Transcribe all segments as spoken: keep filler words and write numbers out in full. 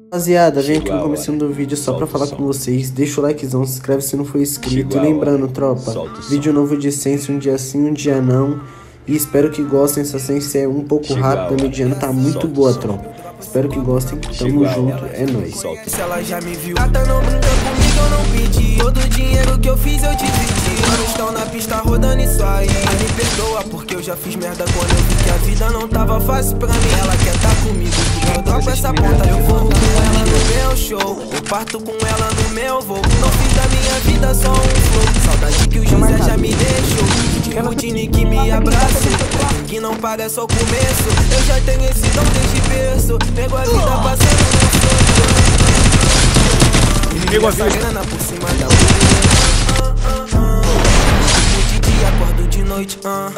Rapaziada, vem aqui no começo do vídeo só pra falar com vocês. Deixa o likezão, se inscreve se não for inscrito. E lembrando, tropa, vídeo novo de Sense, um dia sim, um dia não. E espero que gostem, essa Sense é um pouco rápida, a mediana tá muito boa, tropa. Espero que gostem, tamo junto, é nóis. Se ela já me viu, gata não brinca comigo, eu não pedi. Todo o dinheiro que eu fiz eu dividi. Mano, estão na pista rodando isso aí. Mas me perdoa porque eu já fiz merda quando eu vi que a vida não tava fácil pra mim. Ela quer tá comigo, porque eu dropo essa ponta. Eu vou com ela no meu show, eu parto com ela no meu voo. Não fiz da minha vida só um flow. Saudade que o José já me deixou. De routine que me abraçou. Que não para, é só o começo. Eu já tenho esse dom desde berço. Nego a vida passando no soco. Nego a vida. Essa grana por cima da rua. De dia, acordo de noite. uh.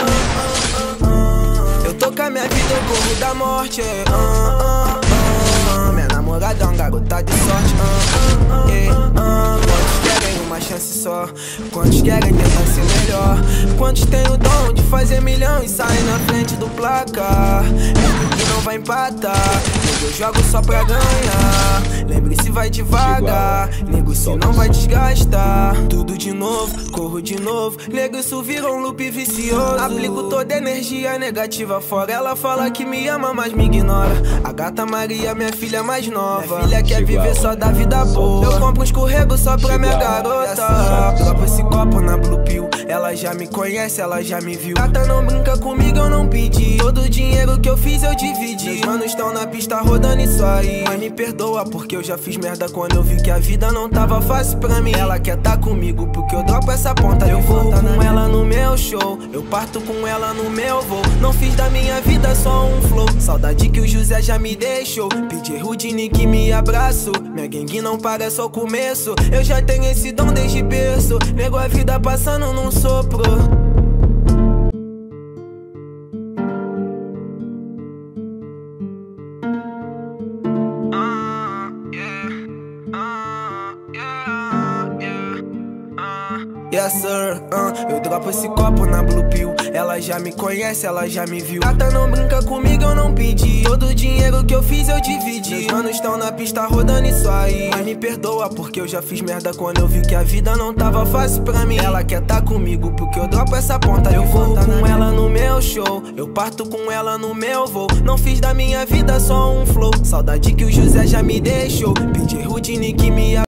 Eu tô com a minha vida, eu corro da morte. uh, uh, uh. Minha namorada é uma garota de sorte. uh, uh, yeah, uh. Quantos querem uma chance só? Quantos querem tentar ser melhor? Quantos têm o dom de fazer milhão e sair na frente do placar? Que não vai empatar, nego, eu jogo só pra ganhar. Lembre-se, vai devagar, nego, se não vai desgastar. Tudo de novo, corro de novo, nego, isso vira um loop vicioso. Aplico toda energia negativa fora. Ela fala que me ama, mas me ignora. A gata Maria, minha filha mais nova. Minha filha quer viver só da vida boa. Eu compro um escorrego só pra minha garota. Dropa esse copo na Blue Pill. Ela já me conhece, ela já me viu. Gata não brinca comigo, eu não pedi. Todo o dinheiro que eu fiz eu dividi. Meus manos estão na pista rodando isso aí. Mas me perdoa porque eu já fiz merda quando eu vi que a vida não tava fácil pra mim. Ela quer tá comigo porque eu dropo essa ponta. Eu vou com ela no meu show, eu parto com ela no meu voo. Não fiz da minha vida só um flow. Saudade que o José já me deixou. Pedi Rudine que me abraço. Minha gangue não para, é só o começo. Eu já tenho esse dom desde berço. Nego a vida passando num sopro. Yes sir, uh, eu dropo esse copo na Blue Pill. Ela já me conhece, ela já me viu. Gata não brinca comigo, eu não pedi. Todo o dinheiro que eu fiz eu dividi. Meus manos estão na pista rodando isso aí. Mas me perdoa porque eu já fiz merda quando eu vi que a vida não tava fácil pra mim. Ela quer tá comigo porque eu dropo essa ponta. Eu vou com ela no meu show, eu parto com ela no meu voo. Não fiz da minha vida só um flow. Saudade que o José já me deixou. Pedi Rudine que me